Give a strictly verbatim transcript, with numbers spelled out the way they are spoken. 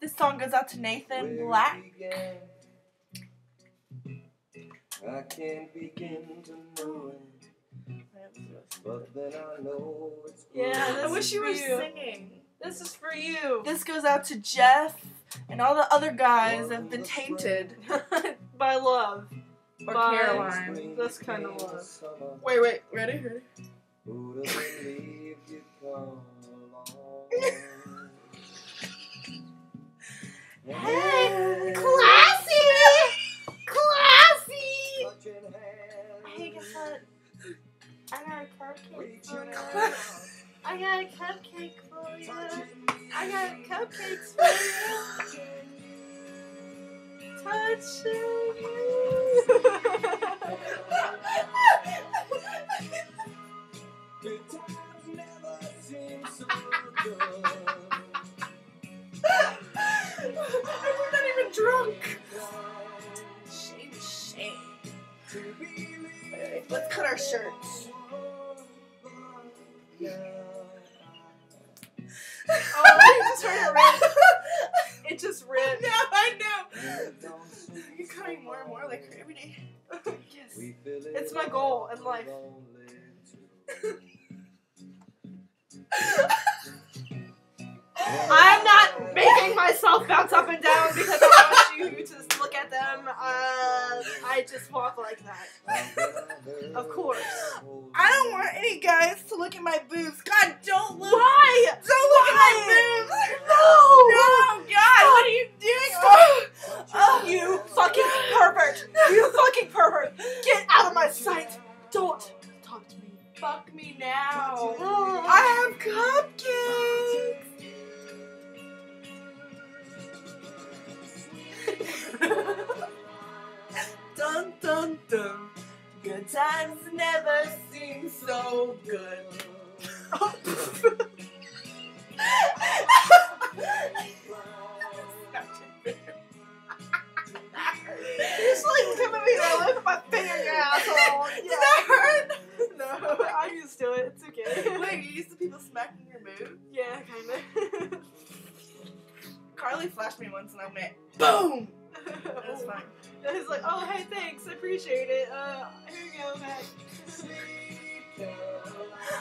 This song goes out to Nathan Black. I can't begin to know it, but then I know it's Yeah, I wish you were you. singing. This is for you. This goes out to Jeff and all the other guys that have been tainted. By love. Or By Caroline. this kind of love. Wait, wait, ready? Ready? Who doesn't believe you come along? Hey, classy! Classy! Hey, guess what? I got a cupcake for you. I got a cupcake for you. I got cupcakes for you. Touching you. Good times never seem so good. We're not even drunk. Shame, shame. Alright, let's cut our shirts. Oh, you just heard it rip. It just ripped. No, I know. You're cutting more and more like every day. Yes. It's my goal in life. I'm not making myself bounce up and down because I want you to look at them. Uh, I just walk like that. Of course. I don't want any guys to look at my boobs. God, don't look. Why? Don't look at my boobs. No. No, God, what are you doing? Oh, Oh, you fucking pervert. You fucking pervert. Get out of my sight. Don't talk to me. fuck me now. Oh. I have cupcakes. Dun dun dun. Good times never seem so good. You just like come at me and I look at my finger in your asshole. Does Yeah. that hurt? No, I'm used to it. It's okay. Wait, you used to people smacking your boob? Yeah, kind of. Carly flashed me once and I went boom. It was fine. It's like, oh, hey, thanks, I appreciate it. Uh, here you go, Matt.